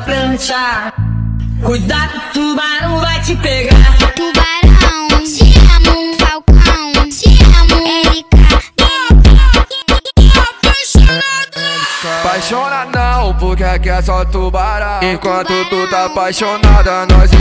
prancha. Cuidado, tubarão vai te pegar. Tubarão, te amo, falcão, te amo, Apaixona não, porque aqui é só tubarão. Enquanto tu tá apaixonada, nós